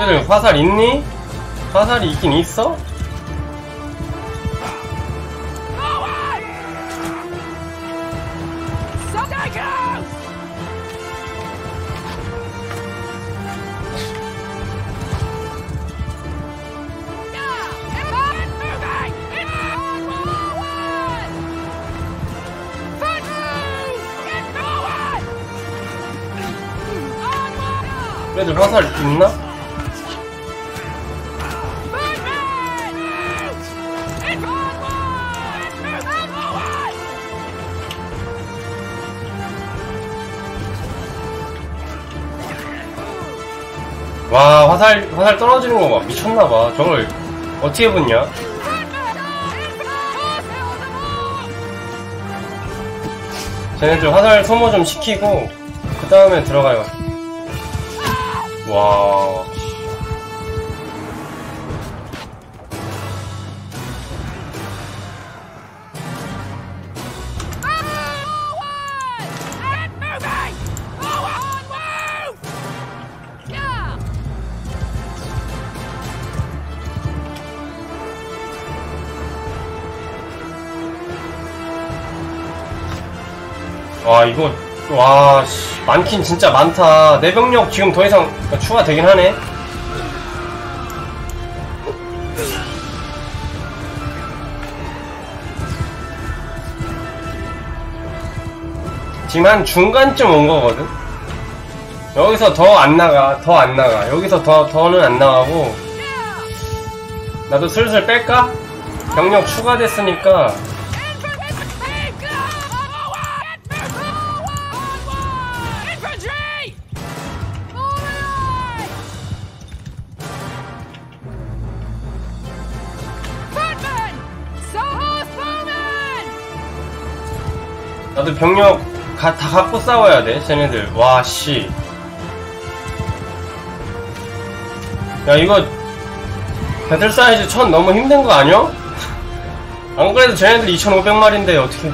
얘들 화살 있니? 화살이 있긴 있어? 얘들 화살 있나? 와, 화살 떨어지는 거 봐. 미쳤나봐. 저걸 어떻게 붙냐? 쟤네들 화살 소모 좀 시키고 그 다음에 들어가요. 와. 와, 이거, 와, 씨, 많긴 진짜 많다. 내 병력 지금 더 이상 추가되긴 하네. 지금 한 중간쯤 온 거거든? 여기서 더 안 나가, 더 안 나가. 여기서 더는 안 나가고. 나도 슬슬 뺄까? 병력 추가됐으니까. 나도 병력 다 갖고 싸워야 돼, 쟤네들. 와, 씨. 야, 이거 배틀 사이즈 1000 너무 힘든 거 아니야? 안 그래도 쟤네들 2500마리인데 어떻게.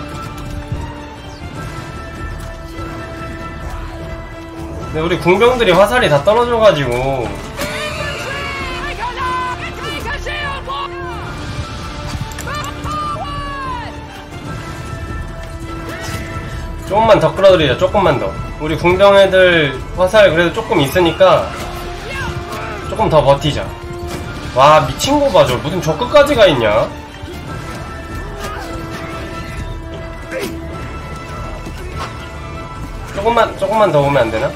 근데 우리 궁병들이 화살이 다 떨어져가지고. 조금만 더 끌어들이자. 조금만 더. 우리 궁병 애들 화살 그래도 조금 있으니까 조금 더 버티자. 와, 미친거 봐. 저 무슨 저 끝까지 가 있냐? 조금만 더 오면 안 되나?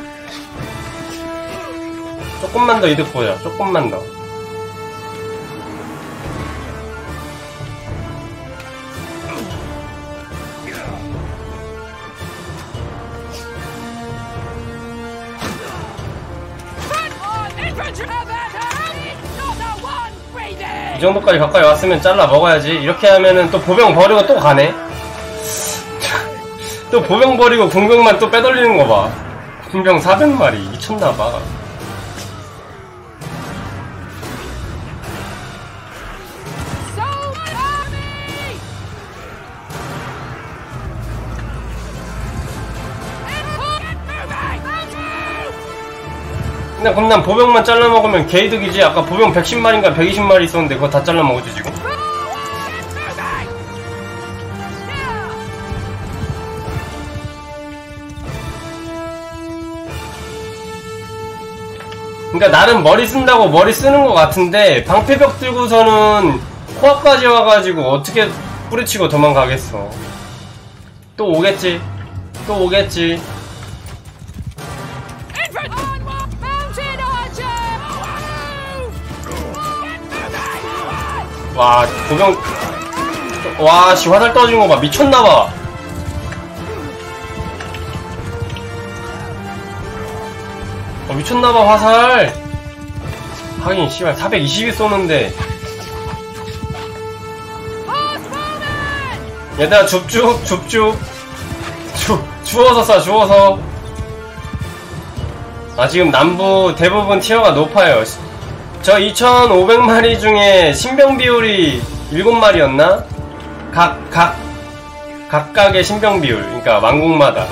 조금만 더 이득 보자. 조금만 더. 이 정도까지 가까이 왔으면 잘라 먹어야지. 이렇게 하면은 또 보병 버리고 또 가네. 또 보병 버리고 궁병만 또 빼돌리는 거 봐. 궁병 400마리 미쳤나봐. 그럼 난 보병만 잘라 먹으면 개이득이지. 아까 보병 110마리인가 120마리 있었는데 그거 다 잘라 먹었지 지금. 그니까 나름 머리 쓴다고 머리 쓰는 것 같은데 방패벽 들고서는 코앞까지 와가지고 어떻게 뿌리치고 도망가겠어. 또 오겠지. 또 오겠지. 와, 보병. 와, 씨, 화살 떨어진 거 봐. 미쳤나봐. 미쳤나봐, 화살. 하긴, 씨발, 420이 쏘는데. 얘들아, 줍줍. 주워서 쏴, 주워서. 아, 지금 남부 대부분 티어가 높아요. 저 2500마리 중에 신병 비율이 7마리였나? 각각의 신병 비율. 그러니까 왕국마다.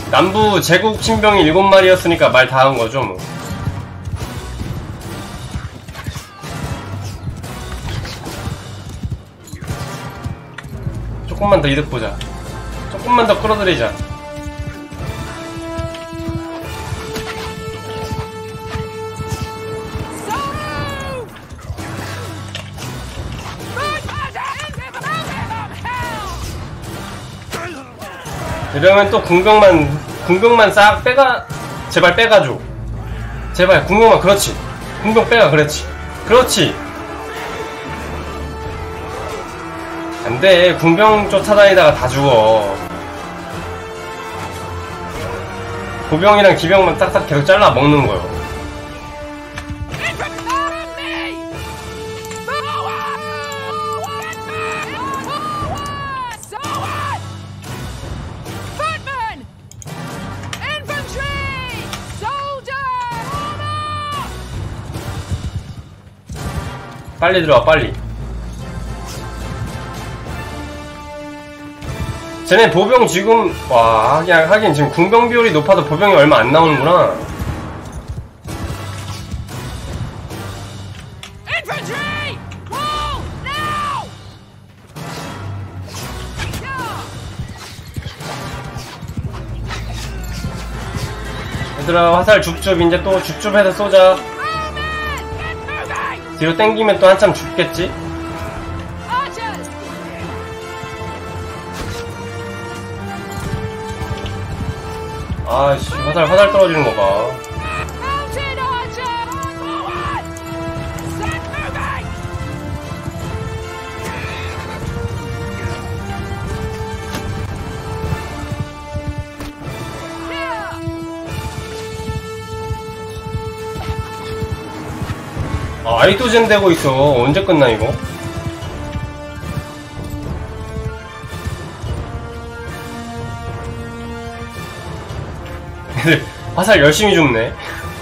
남부 제국 신병이 7마리였으니까 말 다 한 거죠, 뭐. 조금만 더 이득 보자. 조금만 더 끌어들이자. 이러면 또 궁병만 싹 빼가, 제발 빼가줘. 제발, 궁병만, 그렇지. 궁병 빼가, 그렇지. 그렇지. 안 돼. 궁병 쫓아다니다가 다 죽어. 고병이랑 기병만 딱딱 계속 잘라 먹는 거요. 빨리 들어와, 빨리. 쟤네 보병 지금, 와, 하긴 지금 궁병 비율이 높아도 보병이 얼마 안 나오는구나. 얘들아, 화살 줍줍, 이제 또 줍줍해서 쏘자. 뒤로 땡기면 또 한참 죽겠지? 아이씨, 화살 떨어지는 거 봐. 아이도 젠 되고 있어. 언제 끝나 이거? 애들 화살 열심히 줍네.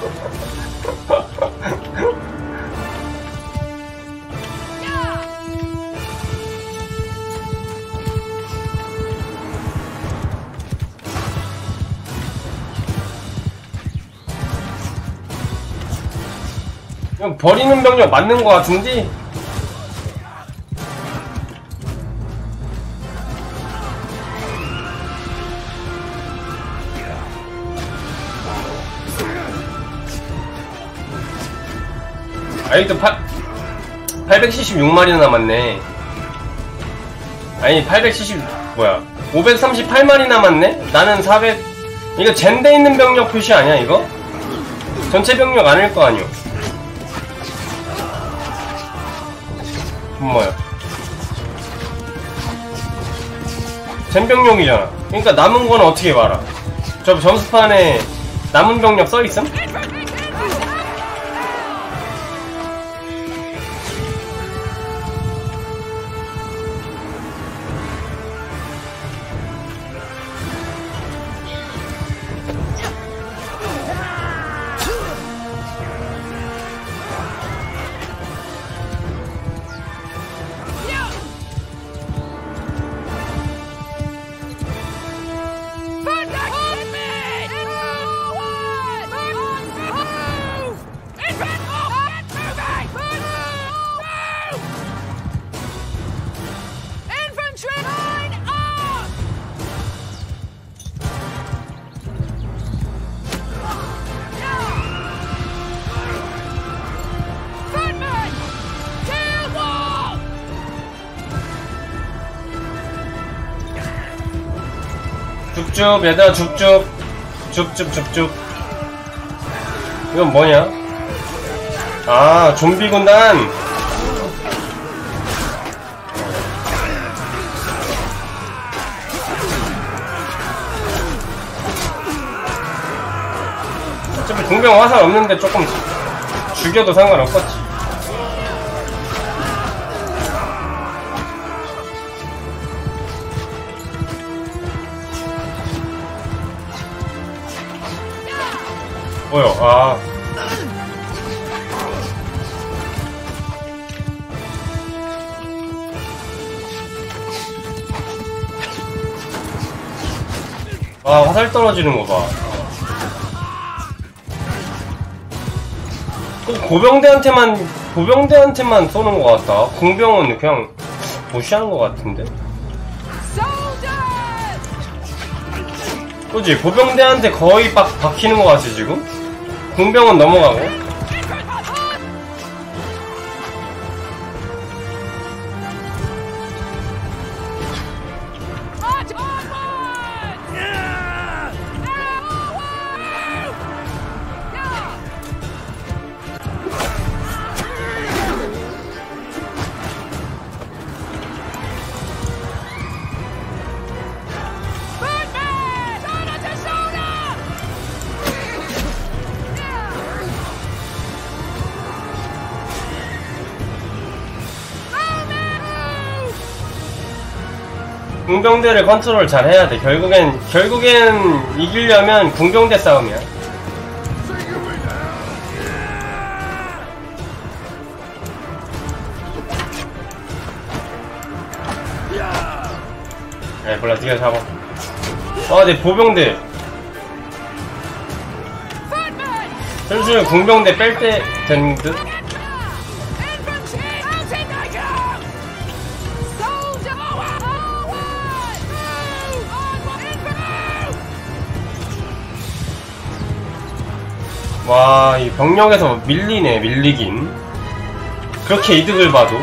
그냥 버리는 병력 맞는 거 같은데? 아직도 876마리나 남았네. 아니 538마리 남았네? 나는 400. 이거 젠데 있는 병력 표시 아니야 이거? 전체 병력 아닐 거 아니오. 뭐야? 젠병력이잖아. 그러니까 남은 거는 어떻게 말아? 저 점수판에 남은 병력 써있음? 줍줍, 얘들아, 줍줍. 줍줍. 이건 뭐냐? 아, 좀비 군단! 어차피 공병 화살 없는데 조금 죽여도 상관없겠지. 뭐요? 아. 아, 화살 떨어지는 거 봐. 꼭 보병대한테만 쏘는 거 같다. 공병은 그냥 무시하는 거 같은데? 그지? 보병대한테 거의 박히는 거 같지, 지금? 공병은 넘어가고. 궁병대를 컨트롤 잘 해야 돼. 결국엔 이기려면 궁병대 싸움이야. 에 몰라, 니가 잡아. 내 보병대. 슬슬 궁병대 뺄 때 된 듯? 와, 이 병력에서 밀리네, 밀리긴. 그렇게 이득을 봐도.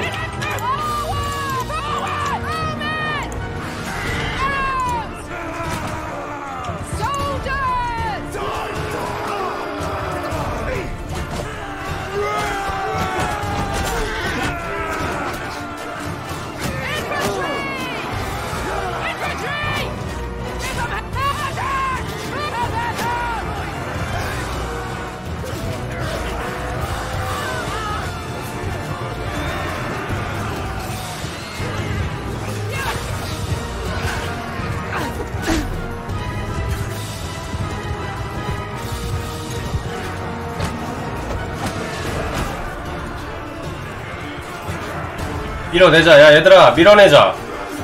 밀어내자. 야, 얘들아, 밀어내자.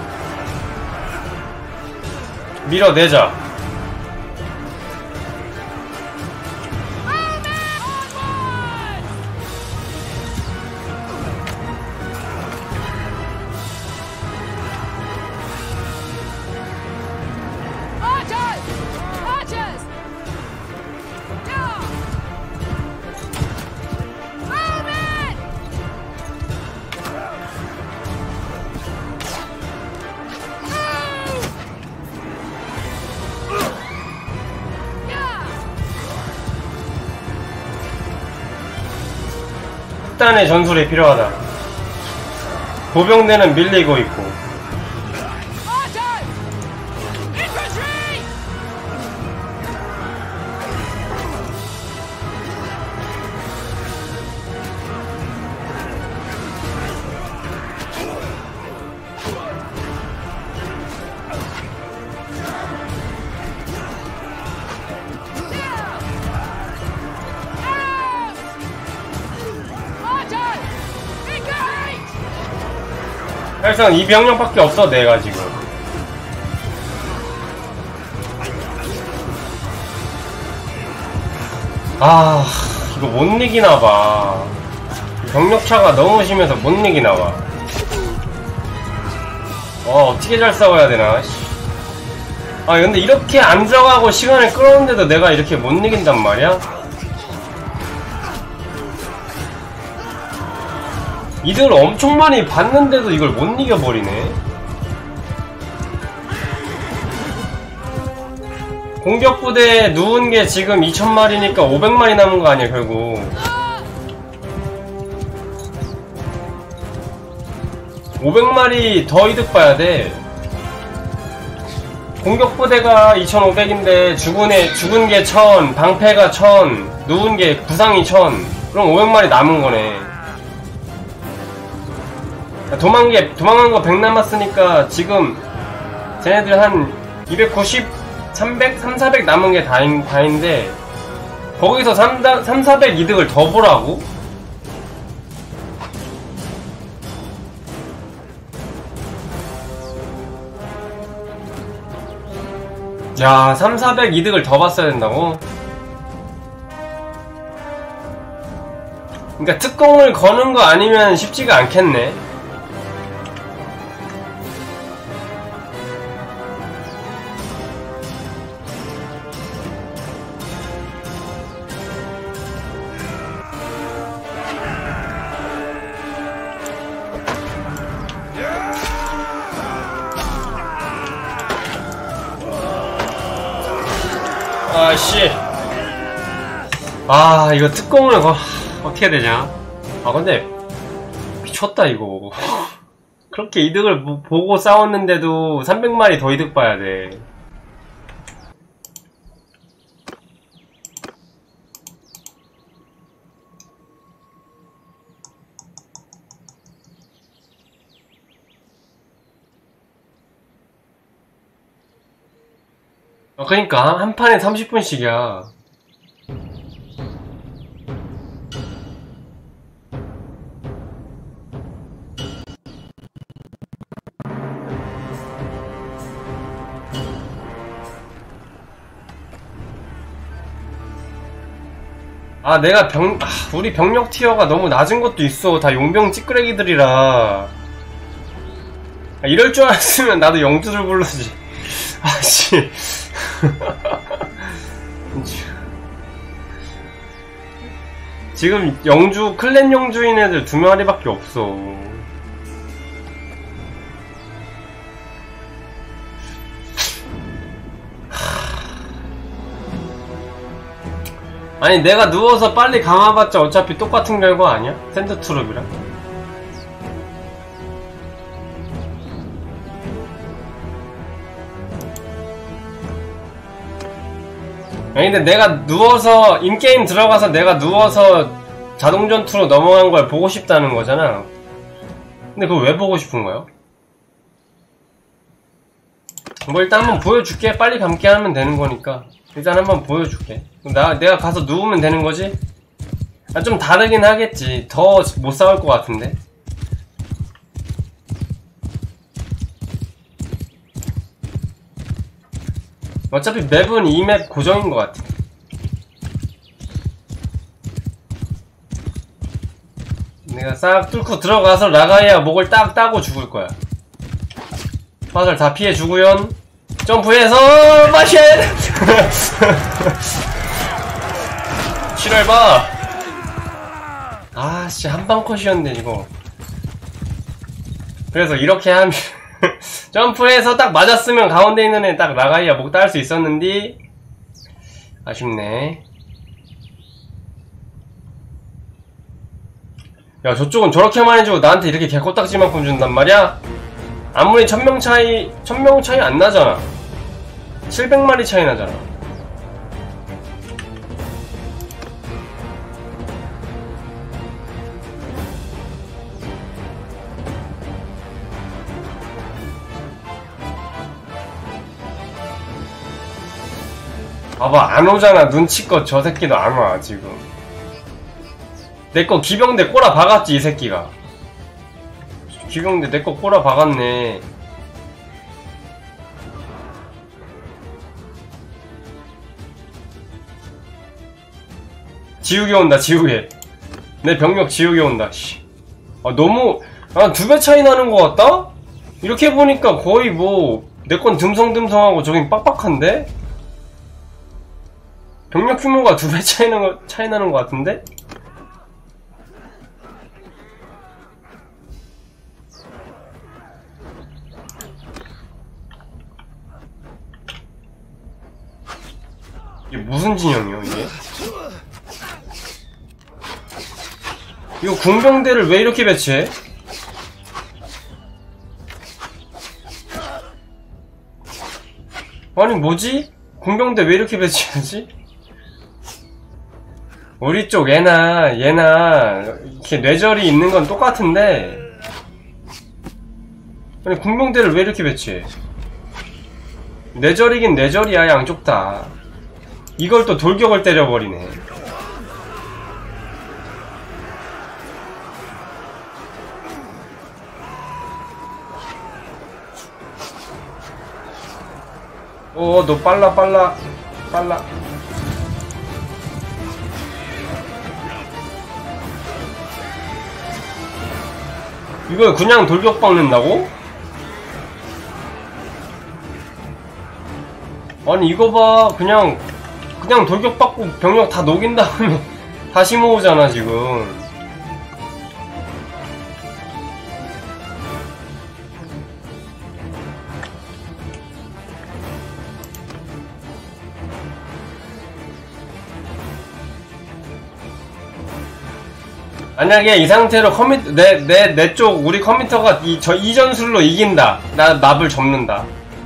밀어내자. 극단의 전술이 필요하다. 보병대는 밀리고 있고. 사실상 이 병력밖에 없어, 내가 지금. 아, 이거 못 이기나봐. 병력차가 너무 심해서 못 이기나봐. 어떻게 잘 싸워야 되나. 근데 이렇게 안정하고 시간을 끌었는데도 내가 이렇게 못 이긴단 말이야? 이득을 엄청 많이 봤는데도 이걸 못 이겨버리네. 공격부대에 누운 게 지금 2000마리니까 500마리 남은 거 아니야, 결국. 500마리 더 이득 봐야 돼. 공격부대가 2500인데 죽은 게 1000, 방패가 1000, 누운 게 구상이 1000. 그럼 500마리 남은 거네. 도망간 거 100 남았으니까 지금 쟤네들 한 290, 300, 400 남은 게 다인데 거기서 400 이득을 더 보라고? 야, 3,400 이득을 더 봤어야 된다고? 그니까 특공을 거는 거 아니면 쉽지가 않겠네. 아씨, 아 이거 특공을 어떻게 되냐. 아 근데 미쳤다 이거. 그렇게 이득을 보고 싸웠는데도 300마리 더 이득 봐야 돼. 그러니까 한 판에 30분씩이야. 아 내가 우리 병력 티어가 너무 낮은 것도 있어. 다 용병 찌끄레기들이라. 이럴 줄 알았으면 나도 영주를 불러지. 아씨. 지금 영주 클랜 영주인 애들 2마리밖에 없어. 아니 내가 누워서 빨리 감아봤자 어차피 똑같은 결과 아니야? 샌드트롭이랑? 아니 근데 내가 누워서 인게임 들어가서 내가 누워서 자동전투로 넘어간 걸 보고 싶다는 거잖아. 근데 그걸 왜 보고 싶은 거야? 뭐 일단 한번 보여줄게. 빨리 감게 하면 되는 거니까 일단 한번 보여줄게. 내가 가서 누우면 되는 거지? 아, 좀 다르긴 하겠지. 더 못 싸울 것 같은데. 어차피 맵은 이 맵 고정인 것 같아. 내가 싹 뚫고 들어가서 라가이아 목을 딱 따고 죽을 거야. 화살 다 피해주구연. 점프해서 마샬! 실화해봐. 아씨 한방 컷이었네 이거. 그래서 이렇게 하면 점프해서 딱 맞았으면 가운데 있는 애 딱 라가이아 목 따를 수 있었는데 아쉽네. 야 저쪽은 저렇게만 해주고 나한테 이렇게 개코딱지만큼 준단 말이야? 아무리 1000명 차이 안 나잖아. 700마리 차이 나잖아. 봐봐 안 오잖아. 눈치껏 저 새끼도 안 와 지금. 내거 기병대 꼬라 박았지 이 새끼가. 기병대 내거 꼬라 박았네. 지우개 온다 지우개. 내 병력 지우개 온다. 씨. 아 너무 2배 차이 나는 것 같다? 이렇게 보니까 거의 뭐 내 건 듬성듬성하고 저긴 빡빡한데? 병력 규모가 2배 차이 나는 것 같은데? 이게 무슨 진영이요 이게? 이거 궁병대를 왜 이렇게 배치해? 아니 뭐지? 궁병대 왜 이렇게 배치하지? 우리 쪽 얘나 이렇게 뇌절이 있는 건 똑같은데 아니 궁병대를 왜 이렇게 배치해? 뇌절이긴 뇌절이야 양쪽 다. 이걸 또 돌격을 때려버리네. 너 빨라 빨라 빨라. 이걸 그냥 돌격 박는다고? 아니 이거 봐, 그냥 돌격 받고 병력 다 녹인 다음에 다시 모으잖아 지금. 만약에 이 상태로 내 쪽 우리 컴퓨터가 이 전술로 이긴다. 나 맵을 접는다.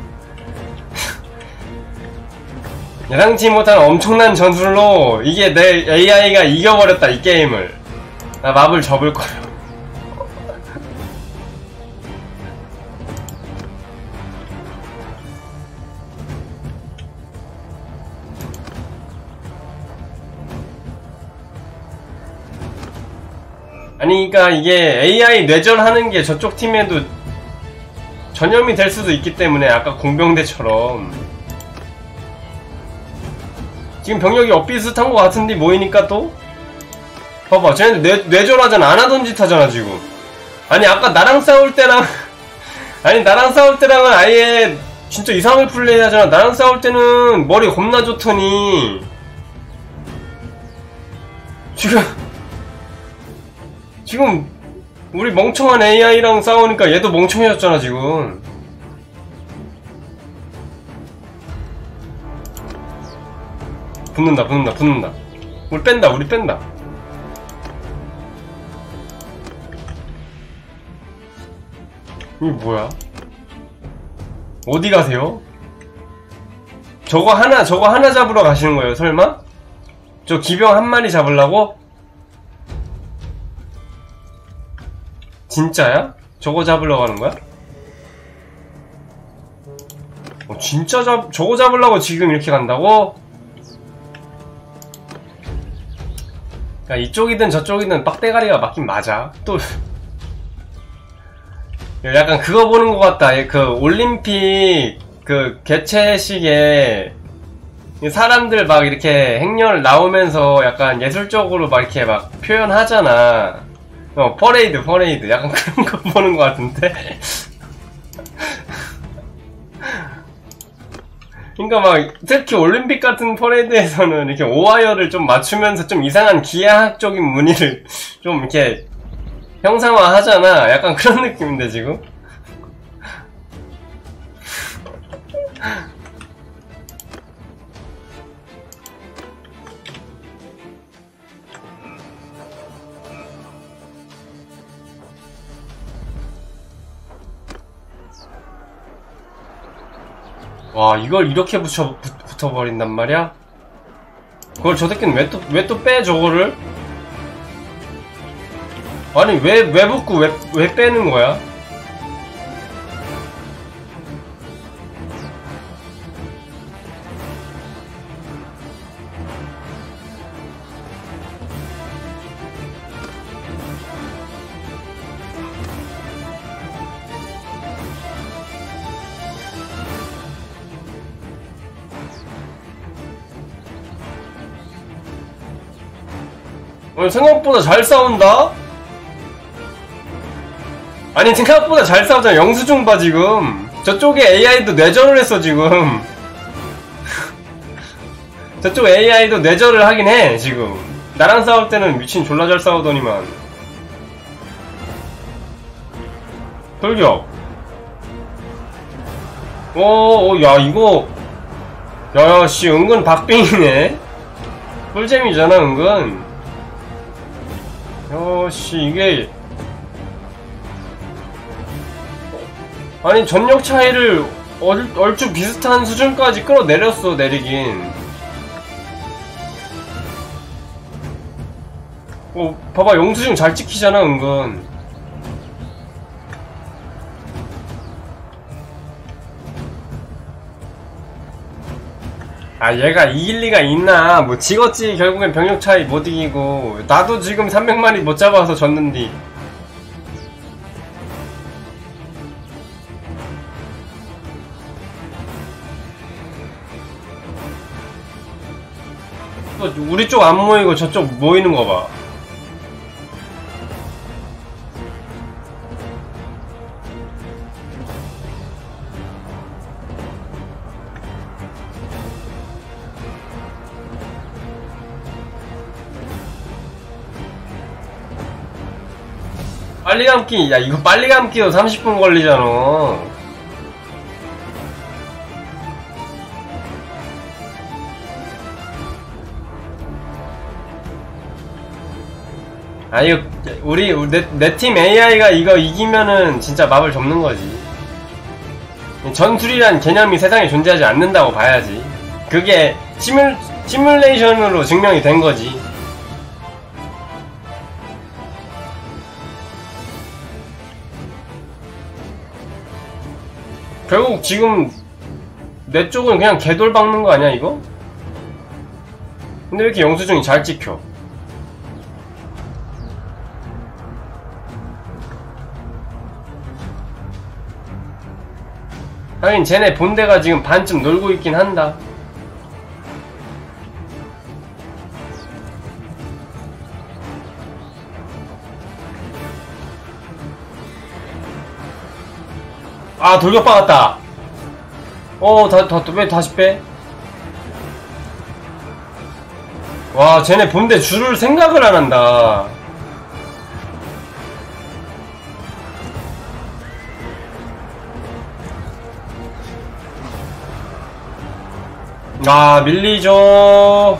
예상치 못한 엄청난 전술로 이게 내 AI가 이겨버렸다 이 게임을. 나 맵을 접을 거야. 아니 그니까 이게 AI 뇌절하는 게 저쪽 팀에도 전염이 될 수도 있기 때문에 아까 공병대처럼 지금 병력이 엇비슷한 것 같은데 모이니까 또 봐봐 쟤네들 뇌절하잖아. 안 하던 짓 하잖아 지금. 아니 아까 나랑 싸울 때랑 아니 나랑 싸울 때랑은 아예 진짜 이상하게 플레이 하잖아. 나랑 싸울 때는 머리 겁나 좋더니 지금 우리 멍청한 AI랑 싸우니까 얘도 멍청해졌잖아 지금. 붙는다. 우리 뺀다. 이게 뭐야? 어디 가세요? 저거 하나 잡으러 가시는 거예요 설마? 저 기병 한 마리 잡으려고? 진짜야? 저거 잡으러 가는 거야? 진짜 저거 잡으려고 지금 이렇게 간다고? 야, 이쪽이든 저쪽이든 빡대가리가 맞긴 맞아. 또 약간 그거 보는 것 같다. 그 올림픽 그 개최식에 사람들 막 이렇게 행렬 나오면서 약간 예술적으로 막 이렇게 막 표현하잖아. 퍼레이드 약간 그런 거 보는 것 같은데. 그러니까 막 특히 올림픽 같은 퍼레이드에서는 이렇게 오하이어를 좀 맞추면서 좀 이상한 기하학적인 무늬를 좀 이렇게 형상화하잖아. 약간 그런 느낌인데 지금. 와, 이걸 이렇게 붙어버린단 말이야? 그걸 저 새끼는 왜 또 빼, 저거를? 아니, 왜 붙고, 왜 빼는 거야? 생각보다 잘 싸운다? 아니 생각보다 잘 싸우잖아. 영수증 봐 지금. 저쪽에 AI도 뇌절을 했어 지금. 저쪽 AI도 뇌절을 하긴 해 지금. 나랑 싸울 때는 미친 졸라 잘 싸우더니만. 돌격. 야 이거 야야 씨 은근 박빙이네. 꿀잼이잖아 은근. 씨 이게 아니 전력 차이를 얼추 비슷한 수준까지 끌어내렸어. 내리긴. 봐봐 영수증 잘 찍히잖아 은근. 아 얘가 이길 리가 있나. 뭐 지겠지. 결국엔 병력 차이 못 이기고. 나도 지금 300마리 못 잡아서 졌는디. 또 우리 쪽 안 모이고 저쪽 모이는 거 봐. 빨리 감기, 야, 이거 빨리 감기도 30분 걸리잖아. 아, 이거, 내 팀 AI가 이거 이기면은 진짜 맵을 접는 거지. 전술이란 개념이 세상에 존재하지 않는다고 봐야지. 그게 시뮬레이션으로 증명이 된 거지. 결국 지금 내 쪽은 그냥 개돌 박는 거 아니야 이거? 근데 왜 이렇게 영수증이 잘 찍혀? 하긴 쟤네 본대가 지금 반쯤 놀고 있긴 한다. 아, 돌격 박았다. 왜 다시 빼? 와, 쟤네 본대 줄을 생각을 안 한다. 아, 밀리죠.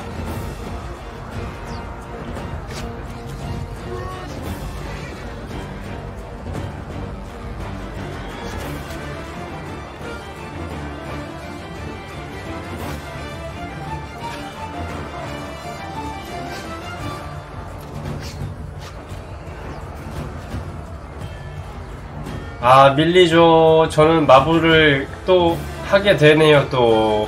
아, 밀리죠. 저는 마블을 또 하게 되네요, 또.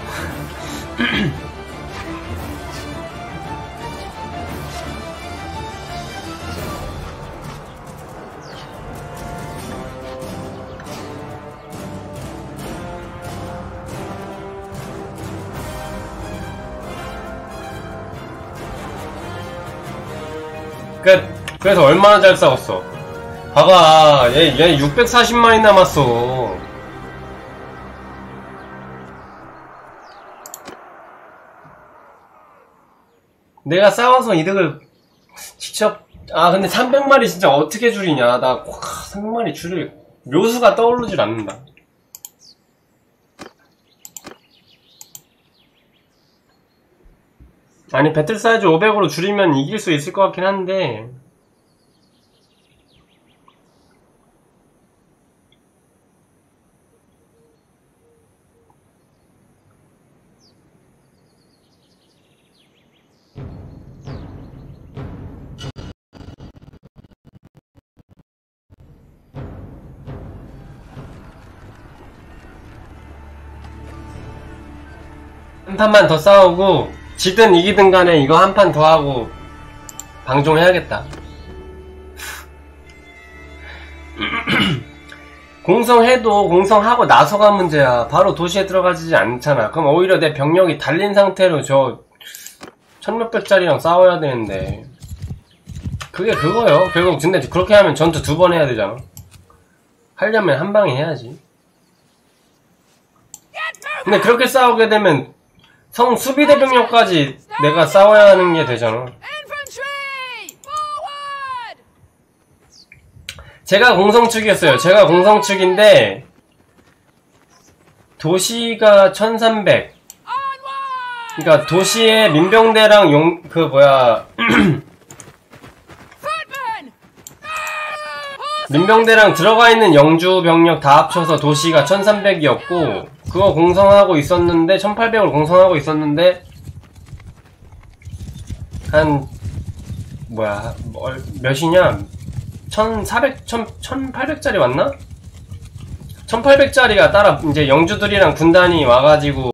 그래서 얼마나 잘 싸웠어. 봐봐, 얘 640만이 남았어. 내가 싸워서 이득을 직접, 근데 300마리 진짜 어떻게 줄이냐. 나 300마리 줄일 묘수가 떠오르질 않는다. 아니, 배틀 사이즈 500으로 줄이면 이길 수 있을 것 같긴 한데. 한 판만 더 싸우고 지든 이기든 간에 이거 한 판 더 하고 방종해야겠다. 공성해도 공성하고 나서가 문제야. 바로 도시에 들어가지 않잖아. 그럼 오히려 내 병력이 달린 상태로 저 1600짜리랑 싸워야 되는데, 그게 그거요. 결국 근데 그렇게 하면 전투 2번 해야 되잖아. 하려면 한 방에 해야지. 근데 그렇게 싸우게 되면 성 수비대 병력까지 내가 싸워야 하는 게 되잖아. 제가 공성축이었어요. 제가 공성축인데 도시가 1300. 그니까 도시에 민병대랑 민병대랑 들어가 있는 영주 병력 다 합쳐서 도시가 1300이었고, 그거 공성하고 있었는데, 1800을 공성하고 있었는데, 몇이냐? 1800짜리 왔나? 1800짜리가 이제 영주들이랑 군단이 와가지고,